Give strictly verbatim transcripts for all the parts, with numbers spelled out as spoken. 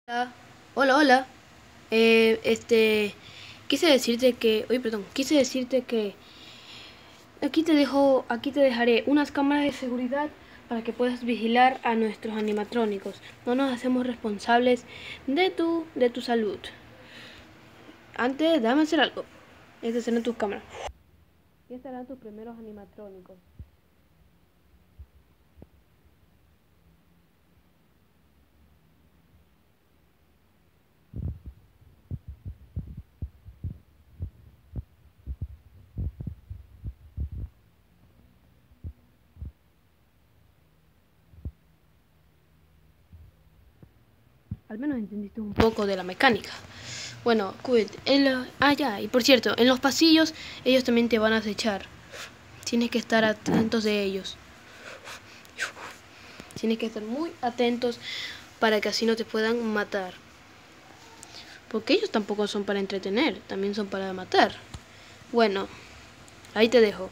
Hola, hola, hola. Eh, este, quise decirte que, oye, perdón, quise decirte que aquí te dejo, aquí te dejaré unas cámaras de seguridad para que puedas vigilar a nuestros animatrónicos. No nos hacemos responsables de tu, de tu salud. Antes, déjame hacer algo. Estas serán tus cámaras. Y estarán tus primeros animatrónicos. Al menos entendiste un poco de la mecánica. Bueno, cuídate. El, ah, ya, y por cierto, en los pasillos ellos también te van a acechar. Tienes que estar atentos de ellos. Tienes que estar muy atentos para que así no te puedan matar. Porque ellos tampoco son para entretener, también son para matar. Bueno, ahí te dejo.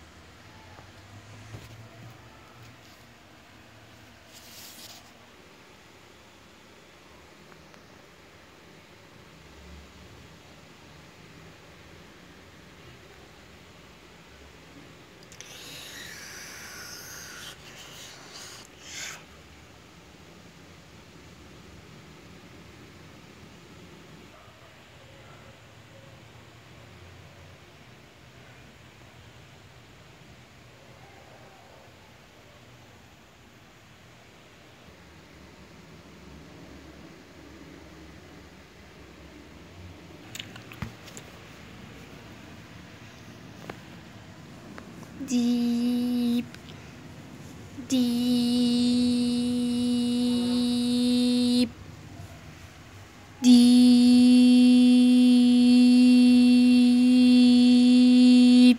Deep, deep, deep.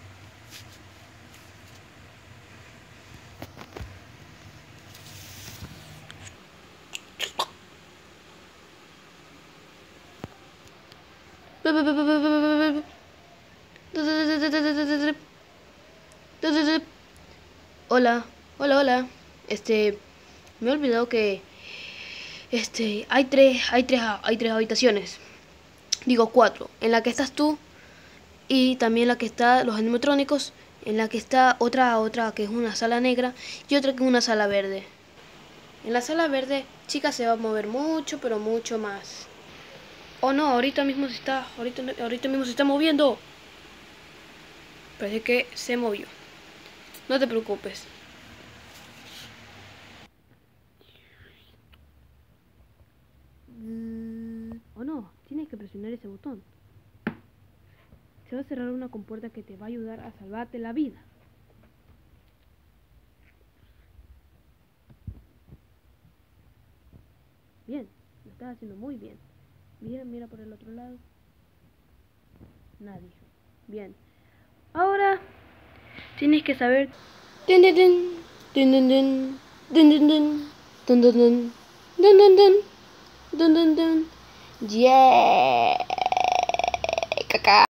Hola, hola, hola. Este, me he olvidado que este hay tres, hay tres, hay tres habitaciones. Digo cuatro, en la que estás tú y también la que está los animatrónicos, en la que está otra otra que es una sala negra y otra que es una sala verde. En la sala verde, chica, se va a mover mucho, pero mucho más. Oh no, ahorita mismo se está, ahorita, ahorita mismo se está moviendo. Parece que se movió. No te preocupes. Oh no, tienes que presionar ese botón. Se va a cerrar una compuerta que te va a ayudar a salvarte la vida. Bien, lo estás haciendo muy bien. Mira, mira por el otro lado. Nadie. Bien. Ahora tienes que saber. Din din din. Din din din. Din din din. Dun dun dun. Dun dun dun. Dun dun dun. Yeah. Caca.